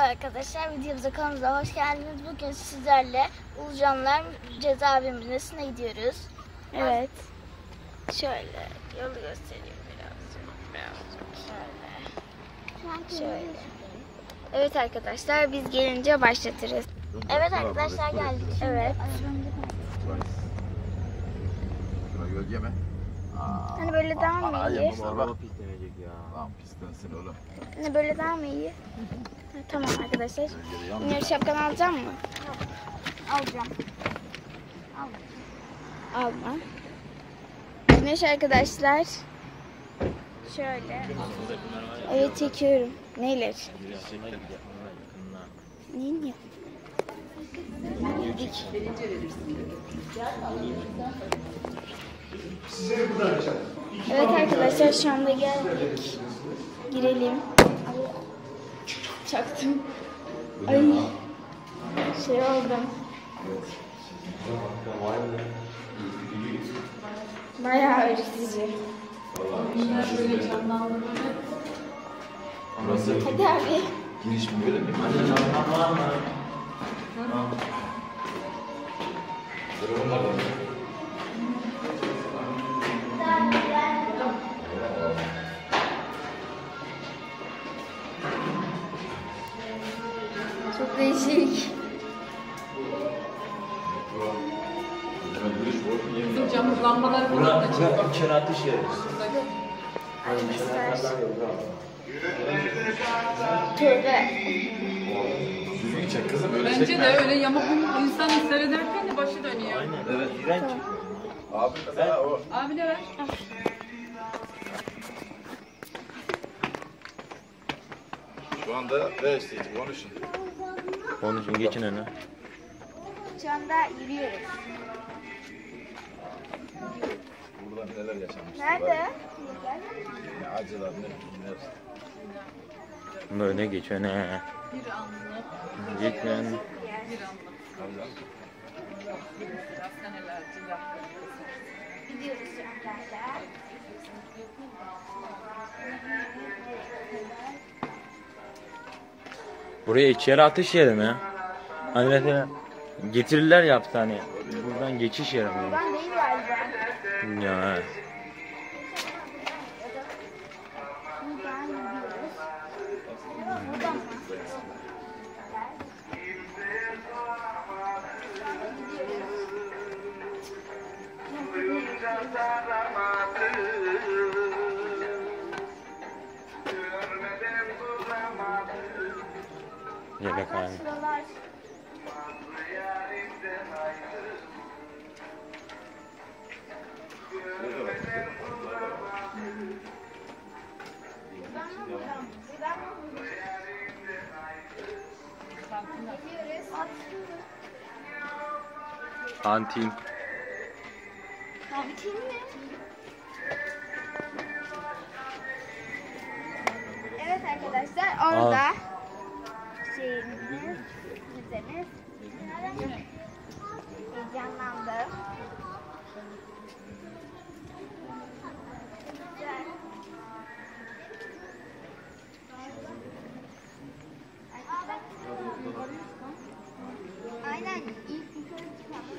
arkadaşlar, videomuza kanalımıza hoş geldiniz. Bugün sizlerle Ulucanlar cezaevine gidiyoruz. Evet. Şöyle yolu göstereyim birazcık. Şöyle. Evet arkadaşlar, biz gelince başlatırız. Evet arkadaşlar, geldik. Evet. Gölge mi? Hani böyle daha mı iyi? Araba pislenecek ya. Tamam pislensin oğlum. Hani böyle daha mı iyi? Tamam arkadaşlar. Münir, şapkanı alacak mı? Alacağım. Alma. Güneş arkadaşlar. Şöyle. Evet, çekiyorum. Neyler? Neyin ya? Yedik. Evet arkadaşlar, şu anda geldik. Girelim. Çaktım. Ay. Şey oldum. Bayağı ürkütücü. Hadi abi. Giriş mi böyle mi? Çok değişik. Camı lambalar Bura içeri atış yeri. Tövbe. Düzgün çek kızım öyle bence çekme. de öyle yamuk insan seyrederken de başı dönüyor. Aynen. Evet. İğrenç. Abi mesela o. Abi de ver. Şu anda ne isteyici konuşun. Konuşun, geçin öne. Şu anda yürüyoruz. Burada neler yaşanmış. Nerede? Ne acılar ne günler. Böyle geç öne. Bir anlık. Git lan. Bir anlık. Tabii canım. Hastaneler, cilalar. Gidiyoruz şu anda. Buraya içeri atış yeri mi? Hani mesela getirirler ya hapishane. Buradan geçiş yeri mi? Buradan değil galiba. Ya. he. Buradan gidiyoruz. Buradan mı? Yemekhane. Şuralar. Kantin. Kantin mi? Evet arkadaşlar, orada şeyimiz, müzemiz. Heyecanlandım. Güzel. Aynen, ilk yukarı çıkalım.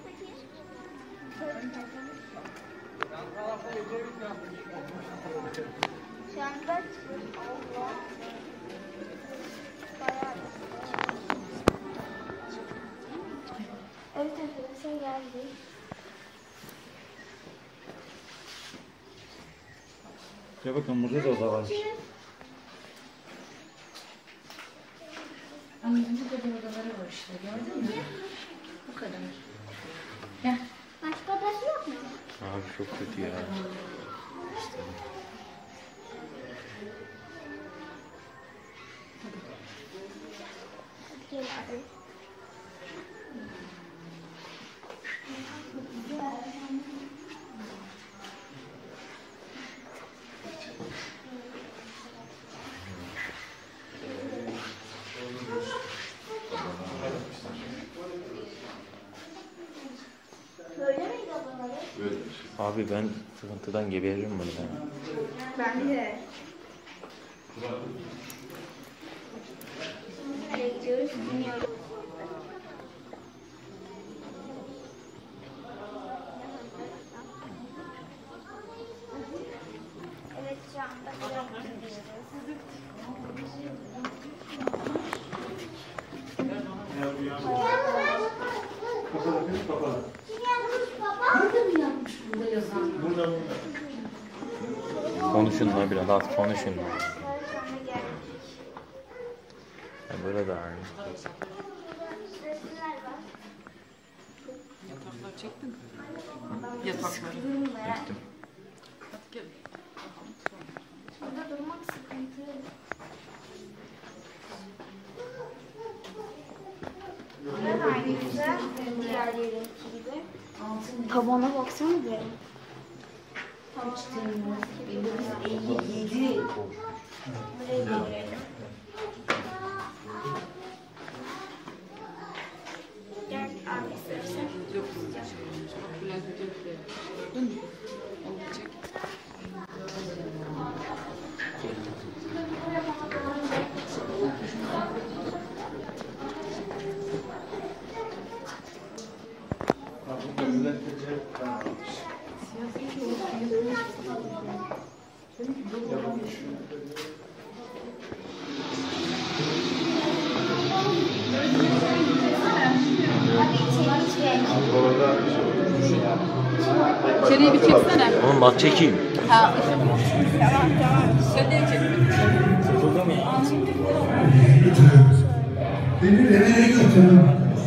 Şu anda evet arkadaşlar, geldik. Ya bakın burada da oda var. Anneciğim de odaları var işte, gördün mü? Bu kadar. Gel. Başka odası yok mu? Abi çok kötü ya. Gel abi. Abi ben sıkıntıdan geberirim burada. Ben de. çıkıyoruz. Biniyoruz. Evet şu anda biraz gidiyoruz. Burada yazan. Konuşun la biraz az konuşun. Sonra geldik. Ya böyle de aynı. Resimler var. Yatakları çektin mi? Yatakları. Durmaya. Hadi gelin. Burada durmak sıkıntı. Burada da aynı güzel. Diğerlerinki gibi. Tabana baksana be. Kaç Temmuz 1957. Buraya girelim. Gel abi istersen. Yok. Bülent Ödül'de. Gördün mü? Onu çek. Abi içeri çek. İçeriye bir çeksene. Oğlum bak çekeyim. Ha. Sen de çek. Beni nereye götürün?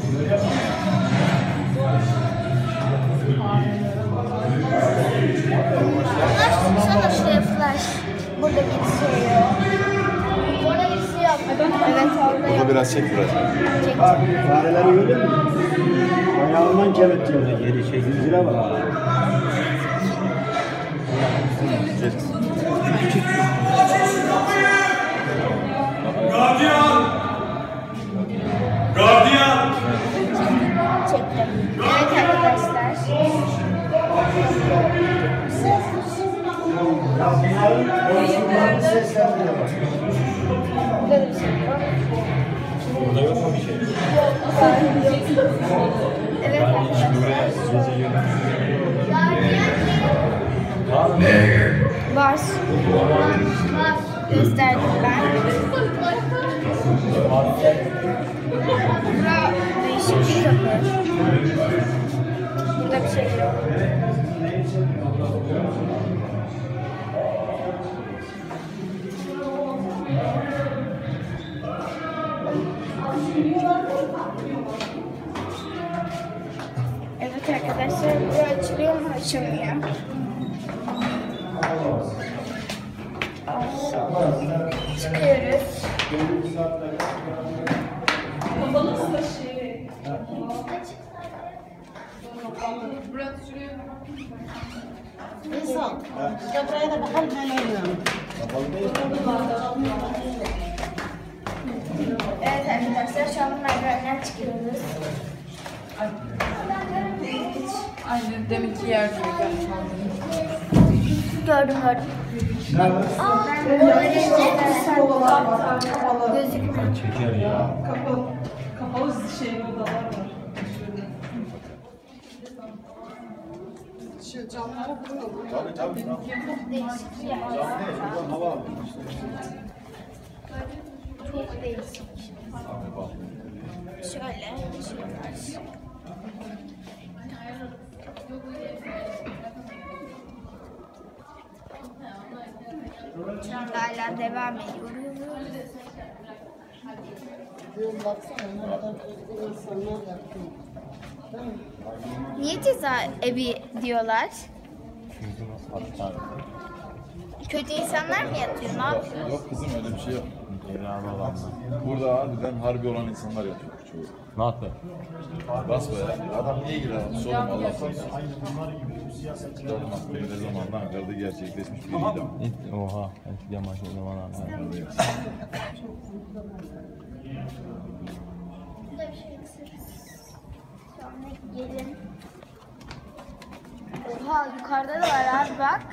Sana şuraya flash. Burada bir şey yok. Orada bir şey yok. Evet orada yok. Burada biraz çek biraz. Çek. Fareleri gördün mü? Ayağından kemettiğinde geri şey zincire bak. Gardiyan! Gardiyan! Çektim. Evet arkadaşlar. Bunların seslerine bak. Burada bir şey yok. Burada yok mu bir şey? Evet arkadaşlar. Var. Gösterdim ben. Bura değişik bir kapı. Burada bir şey yok. Evet arkadaşlar, bu açılıyor mu açılmıyor. Çıkıyoruz. Evet arkadaşlar, şu an merdivenden çıkıyoruz. Aynı deminki yer gibi gelmiş. Gördüm. Gözükmüyor. Çeker ya. Kapalı şey odalar var. Şu camlara vuralım. Tabii tabii. Değişik bir yer. Hava alıyor işte. Çok değişik. Şöyle bir şey var. Şu anda hala devam ediyoruz. Niye cezaevi diyorlar? Kötü insanlar mı yatıyor? Ne yapıyor? Yok kızım öyle bir şey yok. Cezalı olanlar. Burada harbiden harbi olan insanlar yatıyor çoğu. Ne yapıyor? Basbaya. Adam niye girer? Sorun Allah korusun. Benim ne zamandan Ankara'da gerçekleşmiş bir idam. Oha. Eskiden maç o zaman anladım. Burada bir şey eksik. Sonra gelin. Oha yukarıda da var abi bak.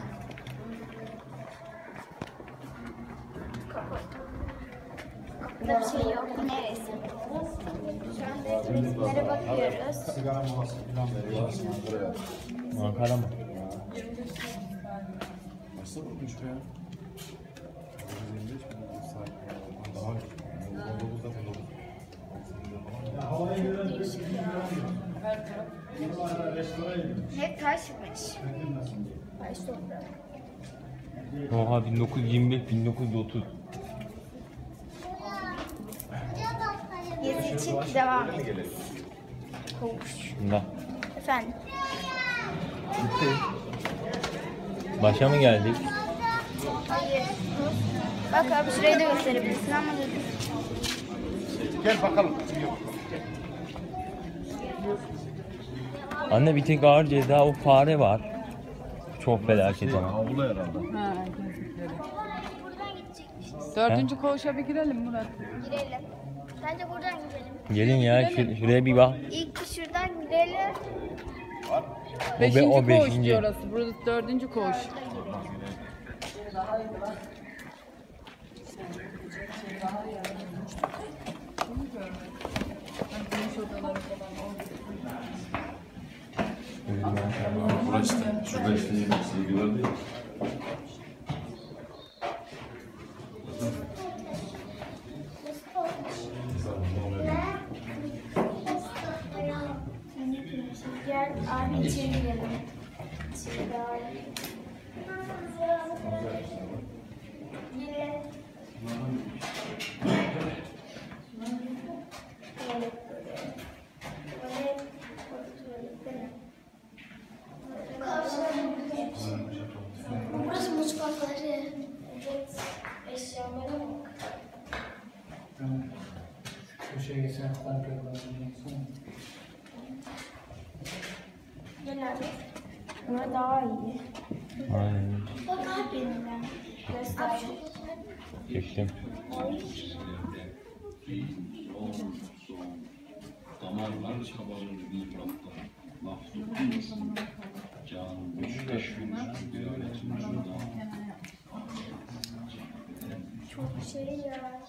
Kapıda bir şey yok. Neresi? Şu anda resimlere bakıyoruz. Sigara molası falan veriyor. Buraya. Ankara mı? Nasıl bulmuş be ya? 125 mi? Daha Anadolu'da Havaya göre Hep taşmış. Ay sofra. Oha 1925 1930. Gezi için devam edelim. Koğuş. Bunda. Efendim. Başa mı geldik? Hayır. Bak abi şurayı da gösterebilirsin ama Gel bakalım. Anne bir tek ağır ceza o fare var. Çok felaket ama. Avlu herhalde. Ha, gözlükleri. Dördüncü koğuşa bir girelim Murat. girelim. Bence buradan girelim. Gelin ya şuraya bir bak. İlk şuradan girelim. Beşinci o koğuş beşinci. diyor orası. Burası dördüncü koğuş. Burası işte. Şurada işte sevgiler değil. Gel abi içeri girelim. İçeri daha Gelin. Burası mutfakları. Evet. Eşyalara bak. köşeye geçen komple Gel abi. Buna daha iyi. Aynen. Bak abi benimle. Göster. Çektim. Damarlar çabaları bir bıraktı. Laf tutmasın. Canım beş gün bir öğretim şurada. Çok şey ya.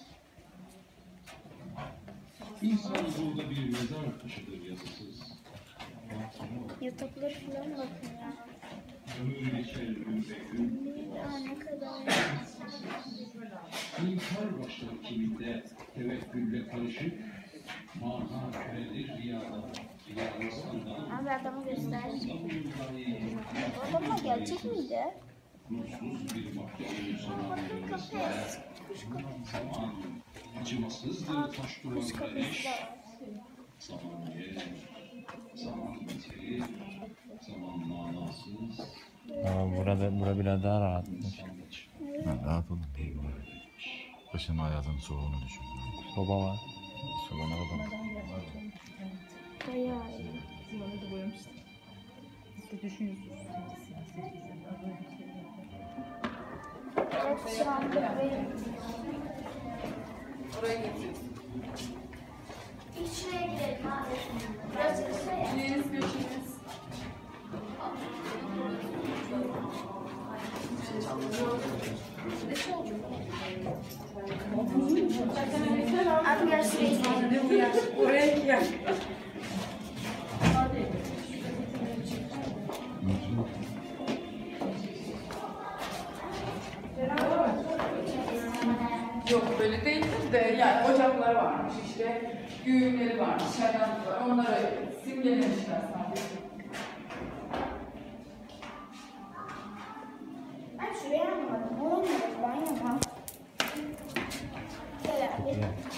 İnsan burada bir mezar taşıdır yazısız. Yatakları falan bakın ya. Ömür geçer gün ve gün. Ya ne kadar. İnkar başlar kiminde tevekkülle karışık. Mana köledir rüyada. Rüya insandan Abi adamı göster. O adam da gerçek miydi? nursuz bir mahkemenin sana verilmesine. Zaman acımasızdır taş duvarlara eş. Zaman yer, zaman bitirir, zaman manasız. Ama bura biraz daha rahatmış. Rahat olun. Kışın hayatın soğuğunu düşün. Soba var. Soba ne kadar? Bayağı iyi. Evet şu anda benim. Oraya geçeceğiz. İçine gidelim abi. Biraz şuraya. Neyiniz göçünüz? Abi gel şuraya gidelim. Oraya gel. Yok böyle değildir de yani ocaklar varmış işte güğümleri varmış çaydanlıklar onlara simgelemişler sadece. Ben şuraya anlamadım. Olmuyor. Ben yapamam. Gel abi.